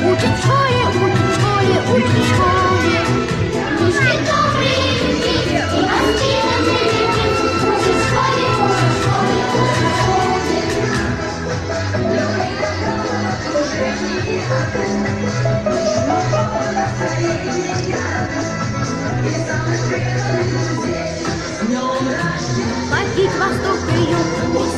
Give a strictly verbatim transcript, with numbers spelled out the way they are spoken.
Учат в школе, учат в школе, учат в школе. Книжки добрые люди, и воспитанные люди. Учат в школе, учат в школе, учат в школе. Ходить восток и юг.